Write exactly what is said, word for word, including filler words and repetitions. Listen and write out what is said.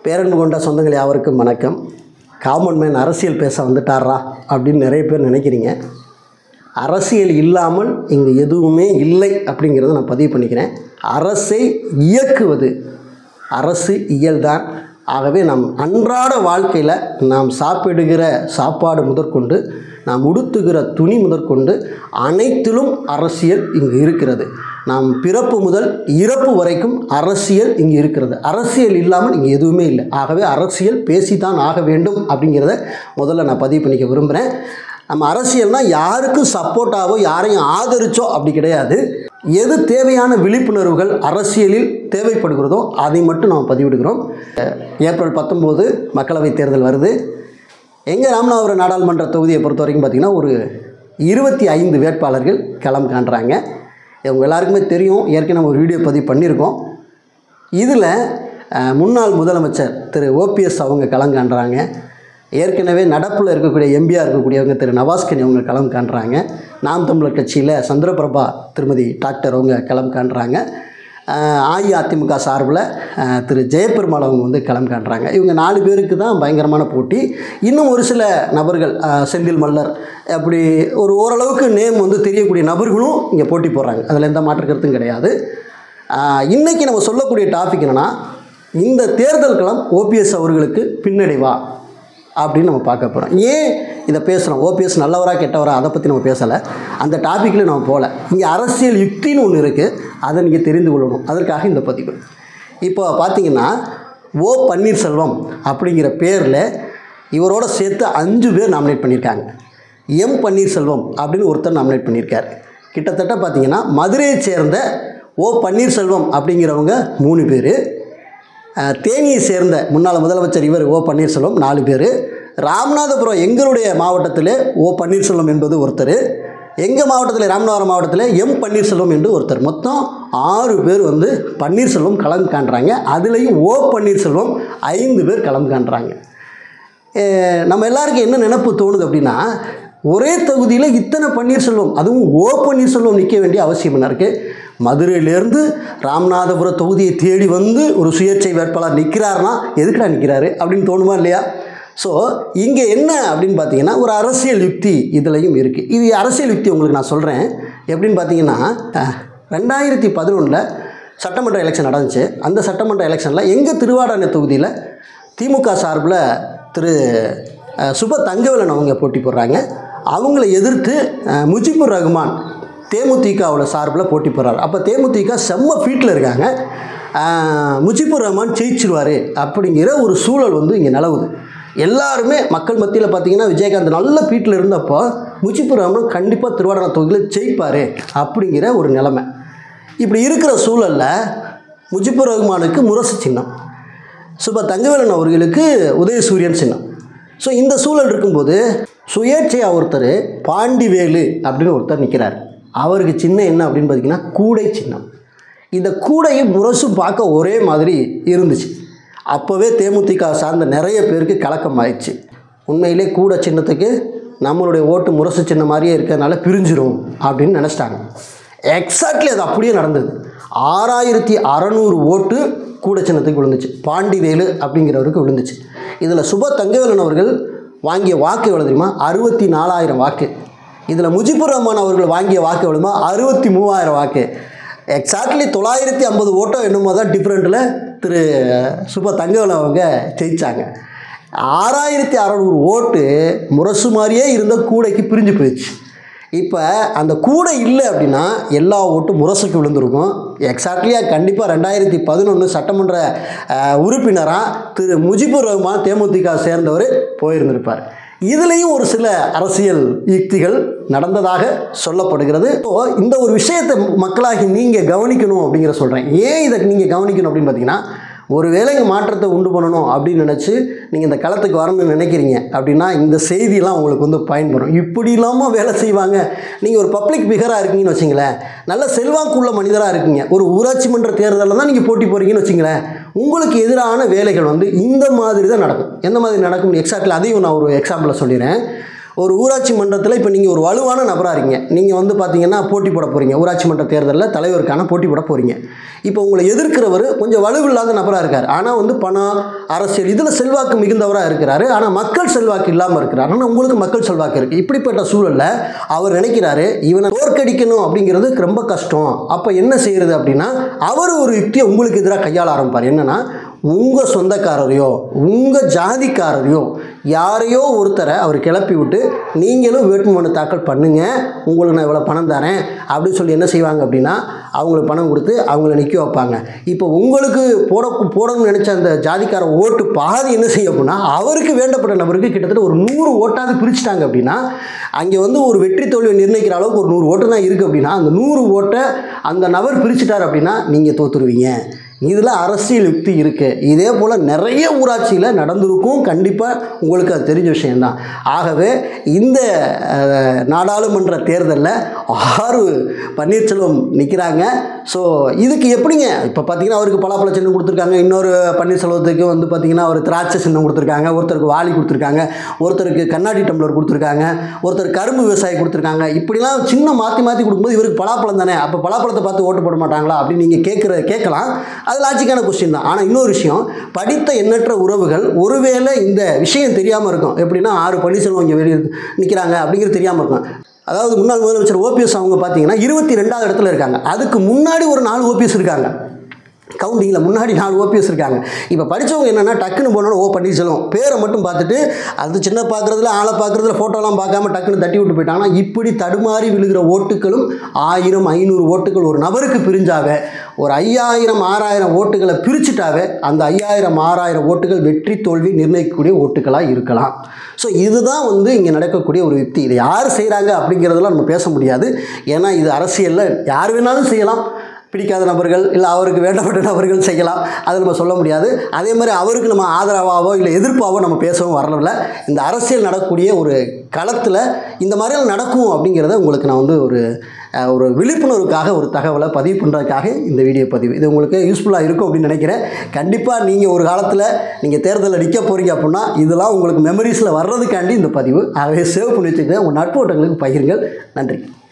பேரன்பு கொண்ட சொந்தங்கள் யாவருக்கும் வணக்கம். காமன் மேன் அரசியல் பேச வந்துட்டாரா அப்படின்னு நிறைய பேர் நினைக்கிறீங்க. அரசியல் இல்லாமல் இங்கே எதுவுமே இல்லை அப்படிங்கிறத நான் பதிவு பண்ணிக்கிறேன். அரசை இயக்குவது அரசு இயல்தான். ஆகவே நம் அன்றாட வாழ்க்கையில் நாம் சாப்பிடுகிற சாப்பாடு முதற்கொண்டு நாம் உடுத்துகிற துணி முதற்கொண்டு அனைத்திலும் அரசியல் இங்கு இருக்கிறது. நாம் பிறப்பு முதல் இறப்பு வரைக்கும் அரசியல் இங்கு இருக்கிறது. அரசியல் இல்லாமல் இங்கே எதுவுமே இல்லை. ஆகவே அரசியல் பேசித்தான் ஆக வேண்டும் அப்படிங்கிறத முதல்ல நான் பதிவு பண்ணிக்க விரும்புகிறேன். நம்ம அரசியல்னால் யாருக்கும் சப்போர்ட்டாவோ யாரையும் ஆதரிச்சோ அப்படி கிடையாது. எது தேவையான விழிப்புணர்வுகள் அரசியலில் தேவைப்படுகிறதோ அதை மட்டும் நாம் பதிவிடுகிறோம். ஏப்ரல் பத்தொம்போது மக்களவைத் தேர்தல் வருது. எங்கள் ராமநாதபுரம் நாடாளுமன்ற தொகுதியை பொறுத்த வரைக்கும் பார்த்திங்கன்னா ஒரு இருபத்தி ஐந்து வேட்பாளர்கள் களம் காண்றாங்க. இவங்க எல்லாருக்குமே தெரியும், ஏற்கனவே ஒரு வீடியோ பதிவு பண்ணியிருக்கோம். இதில் முன்னாள் முதலமைச்சர் திரு ஓபிஎஸ் அவங்க களம் காண்றாங்க. ஏற்கனவே நடப்பில் இருக்கக்கூடிய எம்பியாக இருக்கக்கூடியவங்க திரு நவாஸ்கனி அவங்க களம் காண்றாங்க. நாம் தமிழர் கட்சியில் சந்திரபிரபா திருமதி டாக்டர் அவங்க களம் காண்றாங்க. அஇஅதிமுக சார்பில் திரு ஜெயபெருமாள் அவங்க வந்து களம் காண்றாங்க. இவங்க நாலு பேருக்கு தான் பயங்கரமான போட்டி. இன்னும் ஒரு சில நபர்கள் செந்தில் மல்லர் அப்படி ஒரு ஓரளவுக்கு நேம் வந்து தெரியக்கூடிய நபர்களும் இங்கே போட்டி போடுறாங்க. அதில் எந்த மாற்று கருத்தும் கிடையாது. இன்றைக்கி நம்ம சொல்லக்கூடிய டாபிக் என்னென்னா, இந்த தேர்தல் களம் ஓபிஎஸ் அவர்களுக்கு பின்னடைவா அப்படின்னு நம்ம பார்க்க போகிறோம். ஏன் இதை பேசுகிறோம்? ஓபிஎஸ் நல்லவரா கெட்டவரா அதை பற்றி நம்ம பேசலை. அந்த டாப்பிக்கில் நம்ம போகல. இங்கே அரசியல் யுக்தின்னு ஒன்று இருக்குது, அதை நீங்கள் தெரிந்து கொள்ளணும். அதற்காக இந்த பதிவு. இப்போ பார்த்தீங்கன்னா ஓ பன்னீர்செல்வம் அப்படிங்கிற பேரில் இவரோட சேர்த்து அஞ்சு பேர் நாமினேட் பண்ணியிருக்காங்க. எம் பன்னீர்செல்வம் அப்படின்னு ஒருத்தர் நாமினேட் பண்ணியிருக்கார். கிட்டத்தட்ட பார்த்திங்கன்னா மதுரையை சேர்ந்த ஓ பன்னீர்செல்வம் அப்படிங்கிறவங்க மூணு பேர், தேனியை சேர்ந்த முன்னாள் முதலமைச்சர் இவர் ஓ பன்னீர்செல்வம் நாலு பேர், ராமநாதபுரம் எங்களுடைய மாவட்டத்தில் ஓ பன்னீர்செல்வம் என்பது ஒருத்தர், எங்கள் மாவட்டத்தில் ராமநாதபுரம் மாவட்டத்தில் எம் பன்னீர்செல்வம் என்று ஒருத்தர், மொத்தம் ஆறு பேர் வந்து பன்னீர்செல்வம் களம் காண்றாங்க. அதுலேயும் ஓ பன்னீர்செல்வம் ஐந்து பேர் களம் காண்றாங்க. நம்ம எல்லாருக்கும் என்ன நினைப்பு தோணுது அப்படின்னா, ஒரே தொகுதியில் இத்தனை பன்னீர்செல்வம், அதுவும் ஓ பன்னீர்செல்வம் நிற்க வேண்டிய அவசியம் என்ன இருக்குது? மதுரையிலேருந்து ராமநாதபுரம் தொகுதியை தேடி வந்து ஒரு சுயேட்சை வேட்பாளர் நிற்கிறாருன்னா எதுக்குடா நிற்கிறாரு அப்படின்னு தோணுமா இல்லையா? ஸோ இங்கே என்ன அப்படின்னு பார்த்தீங்கன்னா, ஒரு அரசியல் யுக்தி இதுலையும் இருக்குது. இது அரசியல் யுக்தி உங்களுக்கு நான் சொல்கிறேன். எப்படின்னு பார்த்தீங்கன்னா, ரெண்டாயிரத்தி பதினொன்றில் சட்டமன்ற எலெக்ஷன் நடந்துச்சு. அந்த சட்டமன்ற எலெக்ஷனில் எங்கள் திருவாடானை தொகுதியில் திமுக சார்பில் திரு சுப தங்கவேலன் அவங்க போட்டி போடுறாங்க. அவங்கள எதிர்த்து முஜிபுர் ரஹ்மான் தேமுதிகவோட சார்பில் போட்டி போடுறாரு. அப்போ தேமுதிக செம்ம ஃபீட்டில் இருக்காங்க. முஜிபுர் ரஹ்மான் ஜெயிச்சிருவார் அப்படிங்கிற ஒரு சூழல் வந்து இங்கே நிலவுது. எல்லாருமே மக்கள் மத்தியில் பார்த்திங்கன்னா விஜயகாந்த் நல்ல ஃபீட்டில் இருந்தப்போ முஜிபுர் ரஹ்மான் கண்டிப்பாக திருவாடானை தொகுதியில் ஜெயிப்பார் அப்படிங்கிற ஒரு நிலைமை. இப்படி இருக்கிற சூழலில் முஜிபுர் ரஹ்மானுக்கு முரசு சின்னம், சுப தங்கவேலன் அவர்களுக்கு உதயசூரியன் சின்னம். ஸோ இந்த சூழல் இருக்கும்போது சுயேட்சையாக ஒருத்தர் பாண்டிவேலு அப்படின்னு ஒருத்தர் நிற்கிறார். அவருக்கு சின்னம் என்ன அப்படின்னு பார்த்திங்கன்னா கூடை சின்னம். இந்த கூடையும் முரசும் பார்க்க ஒரே மாதிரி இருந்துச்சு. அப்போவே தேமுதிக சார்ந்த நிறைய பேருக்கு கலக்கம் ஆயிடுச்சு. உண்மையிலே கூடை சின்னத்துக்கு நம்மளுடைய ஓட்டு முரசு சின்ன மாதிரியே இருக்கிறதுனால பிரிஞ்சிரும் அப்படின்னு நினச்சிட்டாங்க. எக்ஸாக்ட்லி அது அப்படியே நடந்தது. ஆறாயிரத்தி அறநூறு ஓட்டு கூடை சின்னத்துக்கு விழுந்துச்சு, பாண்டிவேலு அப்படிங்கிறவருக்கு விழுந்துச்சு. இதில் சுப தங்கவேலன் அவர்கள் வாங்கிய வாக்கு எவ்வளோ தெரியுமா? அறுபத்தி நாலாயிரம் வாக்கு. இதில் முஜிபுர் ரஹ்மான் அவர்கள் வாங்கிய வாக்கு எவ்வளோமா? அறுபத்தி மூவாயிரம் வாக்கு. எக்ஸாக்ட்லி தொள்ளாயிரத்தி ஐம்பது ஓட்டோ என்னமோ தான் டிஃப்ரெண்ட்டில் திரு சுப தங்கவேலன் அவங்க ஜெயித்தாங்க. ஆறாயிரத்தி அறநூறு ஓட்டு முரசு மாதிரியே இருந்த கூடைக்கு பிரிஞ்சு போயிடுச்சு. இப்போ அந்த கூடை இல்லை அப்படின்னா எல்லா ஓட்டும் முரசுக்கு விழுந்திருக்கும். எக்ஸாக்ட்லியாக கண்டிப்பாக ரெண்டாயிரத்தி பதினொன்று சட்டமன்ற உறுப்பினராக திரு முஜிபுர் ரஹ்மான் தேமுதிக சேர்ந்தவர் போயிருந்திருப்பார். இதுலேயும் ஒரு சில அரசியல் யுக்திகள் நடந்ததாக சொல்லப்படுகிறது. ஸோ இந்த ஒரு விஷயத்தை மக்களாகி நீங்கள் கவனிக்கணும் அப்படிங்கிற சொல்கிறேன். ஏன் இதை நீங்கள் கவனிக்கணும் அப்படின்னு பார்த்தீங்கன்னா, ஒரு வேலைங்க மாற்றத்தை உண்டு பண்ணணும் அப்படின்னு நினச்சி நீங்கள் இந்த களத்துக்கு வரணும்னு நினைக்கிறீங்க அப்படின்னா இந்த செய்தியெல்லாம் உங்களுக்கு வந்து பயன்படும். இப்படி இல்லாமல் வேலை செய்வாங்க. நீங்கள் ஒரு பப்ளிக் ஃபிகராக இருக்கீங்கன்னு வச்சிங்களேன், நல்ல செல்வாக்குள்ள மனிதராக இருக்கீங்க, ஒரு ஊராட்சி மன்ற தேர்தலில் தான் நீங்கள் போட்டி போகிறீங்கன்னு வச்சிங்களேன், உங்களுக்கு எதிரான வேலைகள் வந்து இந்த மாதிரி தான் நடக்கும். எந்த மாதிரி நடக்கும் எக்ஸாக்ட்லி அதையும் நான் ஒரு எக்ஸாம்பிளை சொல்லிடுறேன். ஒரு ஊராட்சி மன்றத்தில் இப்போ நீங்கள் ஒரு வலுவான நபராக இருக்கீங்க. நீங்கள் வந்து பார்த்தீங்கன்னா போட்டி போட போகிறீங்க. ஊராட்சி மன்ற தேர்தலில் தலைவருக்கான போட்டி போட போகிறீங்க. இப்போ உங்களை எதிர்க்கிறவர் கொஞ்சம் வலுவில்லாத நபராக இருக்கார். ஆனால் வந்து பணம், அரசியல் இதில் செல்வாக்கு மிகுந்தவராக இருக்கிறாரு. ஆனால் மக்கள் செல்வாக்கு இல்லாமல் இருக்கிறார். ஆனால் உங்களுக்கு மக்கள் செல்வாக்கு இருக்குது. இப்படிப்பட்ட சூழலில் அவர் நினைக்கிறாரு, இவனை தோற்கடிக்கணும் அப்படிங்கிறது ரொம்ப கஷ்டம். அப்போ என்ன செய்கிறது அப்படின்னா, அவர் ஒரு யுக்தியை உங்களுக்கு எதிராக கையாள ஆரம்பிப்பார். என்னென்னா, உங்கள் சொந்தக்காரரையோ உங்கள் ஜாதிக்காரரையோ யாரையோ ஒருத்தரை அவர் கிளப்பி விட்டு நீங்களும் வேட்புமனு தாக்கல் பண்ணுங்கள், உங்களுக்கு நான் இவ்வளோ பணம் தரேன் அப்படின்னு சொல்லி என்ன செய்வாங்க அப்படின்னா, அவங்களுக்கு பணம் கொடுத்து அவங்கள நிற்க வைப்பாங்க. இப்போ உங்களுக்கு போட போடணும்னு நினச்ச அந்த ஜாதிக்கார ஓட்டு பாதி என்ன செய்ய அப்படின்னா, அவருக்கு வேண்டப்பட்ட நபருக்கு கிட்டத்தட்ட ஒரு நூறு ஓட்டாவது பிரிச்சுட்டாங்க அப்படின்னா, அங்கே வந்து ஒரு வெற்றி தோல்வியை நிர்ணயிக்கிற அளவுக்கு ஒரு நூறு ஓட்டு தான் இருக்குது அப்படின்னா, அந்த நூறு ஓட்டை அந்த நபர் பிரிச்சுட்டார் அப்படின்னா நீங்கள் தோற்றுருவீங்க. இதில் அரசியல் யுக்தி இருக்குது. இதே போல் நிறைய ஊராட்சியில் நடந்திருக்கும். கண்டிப்பாக உங்களுக்கு அது தெரிஞ்ச விஷயந்தான். ஆகவே இந்த நாடாளுமன்ற தேர்தலில் ஆறு பன்னீர்செல்வம் நிற்கிறாங்க. ஸோ இதுக்கு எப்படிங்க இப்போ பார்த்தீங்கன்னா அவருக்கு பலாப்பழ சின்னம் கொடுத்துருக்காங்க, இன்னொரு பன்னீர்செல்வத்துக்கு வந்து பார்த்திங்கன்னா ஒரு திராட்சை சின்னம் கொடுத்துருக்காங்க, ஒருத்தருக்கு வாளி கொடுத்துருக்காங்க, ஒருத்தருக்கு கண்ணாடி டம்ளர் கொடுத்துருக்காங்க, ஒருத்தர் கரும்பு விவசாயி கொடுத்துருக்காங்க. இப்படிலாம் சின்ன மாற்றி மாற்றி கொடுக்கும்போது இவருக்கு பலாப்பழம் தானே, அப்போ பலாப்பழத்தை பார்த்து ஓட்டு போட மாட்டாங்களா அப்படின்னு நீங்கள் கேட்குற கேட்கலாம். அது லாஜிக்கான கொஸ்டின் தான். ஆனால் இன்னொரு விஷயம், படித்த எண்ணற்ற உறவுகள் ஒருவேளை இந்த விஷயம் தெரியாமல் இருக்கும். எப்படின்னா ஆறு பன்னீர்செல்வம் இங்கே வெளியே நிற்கிறாங்க அப்படிங்கிறது தெரியாமல் இருக்கும். அதாவது முன்னாள் முதலமைச்சர் ஓபிஎஸ் அவங்க பார்த்தீங்கன்னா இருபத்தி ரெண்டாவது இடத்துல இருக்காங்க. அதுக்கு முன்னாடி ஒரு நாலு ஓபிஎஸ் இருக்காங்க. கவுண்டிங்கில் முன்னாடி நாலு ஓபிஎஸ் இருக்காங்க. இப்போ படித்தவங்க என்னென்னா டக்குன்னு போனோட ஓ பன்னீர்செல்வம் பேரை மட்டும் பார்த்துட்டு அது சின்ன பார்க்குறதுல ஆளை பார்க்குறதுல ஃபோட்டோலாம் பார்க்காம டக்குன்னு தட்டி விட்டு போயிட்டாங்கன்னா, இப்படி தடுமாறி விழுகிற ஓட்டுகளும் ஆயிரம் ஐநூறு ஓட்டுகள் ஒரு நபருக்கு பிரிஞ்சாவே, ஒரு ஐயாயிரம் ஆறாயிரம் ஓட்டுகளை பிரிச்சுட்டாவே அந்த ஐயாயிரம் ஆறாயிரம் ஓட்டுகள் வெற்றி தோல்வி நிர்ணயிக்கக்கூடிய ஓட்டுகளாக இருக்கலாம். ஸோ இதுதான் வந்து இங்கே நடக்கக்கூடிய ஒரு யுக்தி. இதை யார் செய்கிறாங்க அப்படிங்கிறதெல்லாம் நம்ம பேச முடியாது. ஏன்னா இது அரசியலில் யார் வேணாலும் செய்யலாம். பிடிக்காத நபர்கள் இல்லை அவருக்கு வேண்டப்பட்ட நபர்கள் செய்யலாம், அதை நம்ம சொல்ல முடியாது. அதே மாதிரி அவருக்கு நம்ம ஆதரவாகவோ இல்லை எதிர்ப்பாகவோ நம்ம பேசவும் வரல. இந்த அரசியல் நடக்கக்கூடிய ஒரு களத்தில் இந்த மாதிரிலாம் நடக்கும் அப்படிங்கிறத உங்களுக்கு நான் வந்து ஒரு ஒரு விழிப்புணர்வுக்காக ஒரு தகவலை பதிவு பண்ணுறதுக்காக இந்த வீடியோ பதிவு. இது உங்களுக்கு யூஸ்ஃபுல்லாக இருக்கும் அப்படின்னு நினைக்கிறேன். கண்டிப்பாக நீங்கள் ஒரு காலத்தில் நீங்கள் தேர்தலில் நிற்க போகிறீங்க அப்படின்னா இதெல்லாம் உங்களுக்கு மெமரிஸில் வர்றதுக்காண்டி இந்த பதிவு. ஆகவே சேவ் பண்ணி வச்சுக்கிறேன். உங்கள் நட்பு வட்டங்களுக்கு பகிருங்கள். நன்றி.